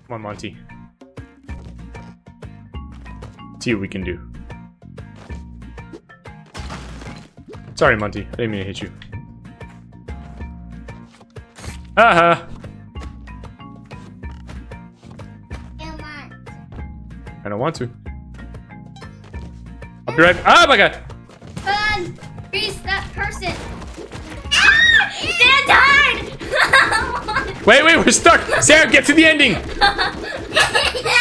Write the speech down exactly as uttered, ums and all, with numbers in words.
Come on, Monty. See what we can do. Sorry, Monty. I didn't mean to hit you. Haha. I don't want to. I'll be right back. Oh my god! Run! Freeze that person! Ah! Stand hard! Wait, wait, we're stuck! Sarah, get to the ending!